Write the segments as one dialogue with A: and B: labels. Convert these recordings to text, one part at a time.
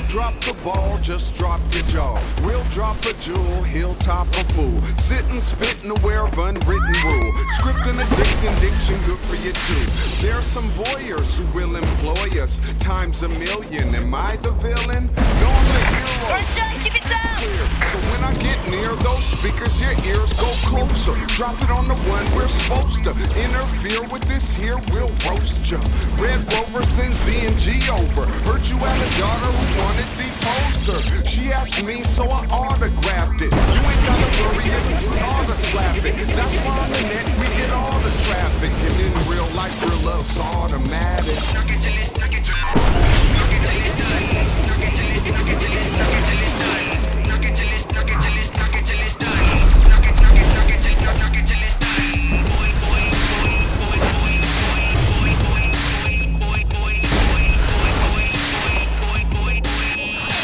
A: drop the ball, just drop your jaw. We'll drop a jewel, he'll top a fool. Sit and spit and aware of unwritten rule. Script and addicting diction, good for you too. There's some voyeurs who will employ us times a million. Am I the villain? No, I'm the hero. Keep this clear. So when I get near those speakers, your ears go closer. Drop it on the one we're supposed to. Interfere with this here, we'll roast ya. Red Rover sends Z and G over. Heard you had a daughter who wanted the poster. She asked me, so I autographed it. You ain't gotta worry if you ought to slap it. That's why on the net we get all the traffic. And in real life, real love's automatic. Knock it till it's, knock it till it's done. Knock it till it's, knock it till it's, knock it till it's done. Knock it till it's, knock it till it's, knock it till it's done. Knock it till it's done. Boy, boy, boy, boy, boy, boy, boy, boy, boy, boy, boy, boy, boy.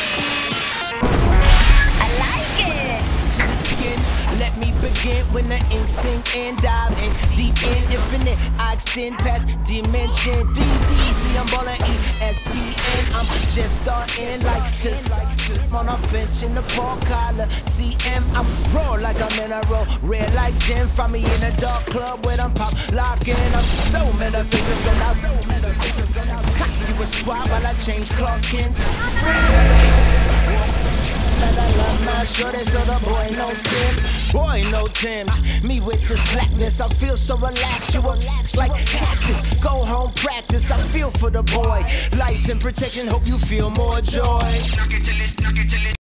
B: I like it. To the skin, let me begin when the ink sink and dive in deep in infinite. I extend past dimension 3D. See, I'm ballin' ESPN. I'm just starting like just on a bench in the ball collar. CM, I'm raw like I'm in a row. Red like Jim. Find me in a dark club where I'm pop locking. I'm so metaphysical. I'm so metaphysical. Cock you a spot while I change Clark Kent. My shorty, so the boy no Tim. Boy no Tim. Me with the slackness, I feel so relaxed. You are like cactus. Go home, practice. I feel for the boy. Light and protection, hope you feel more joy. Knock it till it's, knock it till it's.